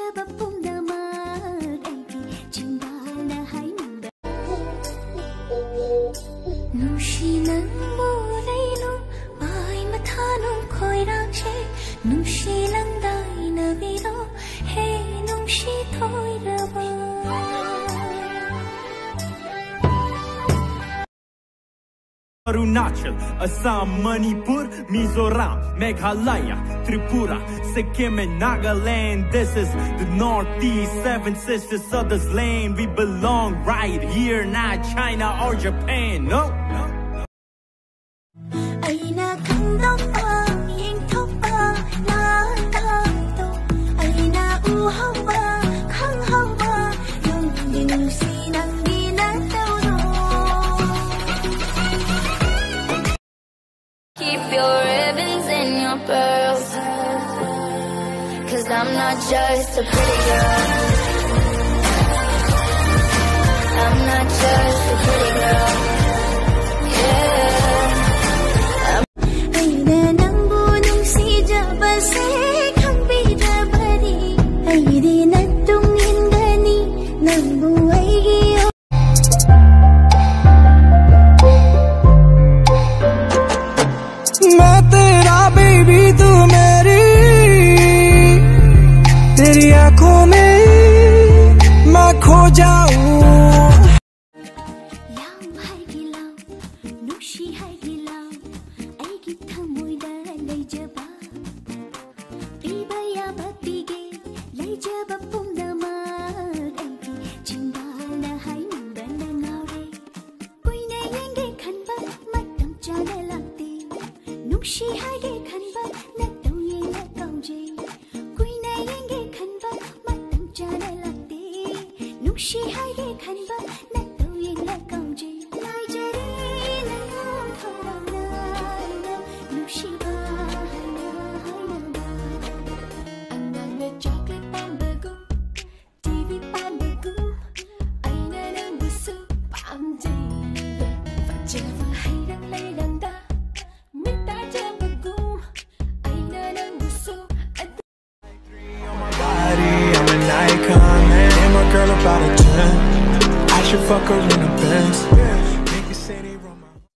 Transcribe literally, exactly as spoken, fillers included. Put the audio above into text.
ꯂꯩꯖꯕ ꯄꯨꯝꯅꯃꯛ ꯑꯩꯒꯤ ꯆꯤꯡꯕꯥꯜꯅ ꯍꯥꯏꯅꯤꯡꯕ ꯅꯨꯡꯁꯤ ꯅꯪꯕꯨ ꯂꯩꯅꯨ ꯃꯥꯏ ꯃꯊꯥꯅꯨ ꯈꯣꯏꯔꯥꯡꯁꯦ ꯅꯨꯡꯁꯤ ꯂꯪꯗꯥꯏꯅꯕꯤꯔꯣ ꯍꯦ ꯅꯨꯡꯁꯤ ꯊꯣꯏꯔꯕ Arunachal, Assam, Manipur, Mizoram, Meghalaya, Tripura, Sikkim and Nagaland. This is the Northeast, seven sisters of this land. We belong right here, not China or Japan. No. Aina kandapa, yingtopa, na tato. Aina uhawa, kanghawa, yung ginusi ng ginataw. Keep your ribbons and your pearls, 'cause I'm not just a pretty girl. I'm not just a pretty girl. Yeah. Aina nangbu nungsi jabase khambirabari. Aidi natungindani nangbu aigi. मैं तेरा baby तू मेरी तेरी आंखों में मैं खो जाऊं Lam hai gi lam nushi hai gi lam ai gi thamoi da leijaba piba ya bapige leijaba pumnamak ai gi chingbana hai ningdana ngaure kuina yenge khanba matam chana lakte nushi hai ge khanba na tauye na kauje kuina yenge khanba matam chana lakte nushi hai ge khanba na tauye na kauje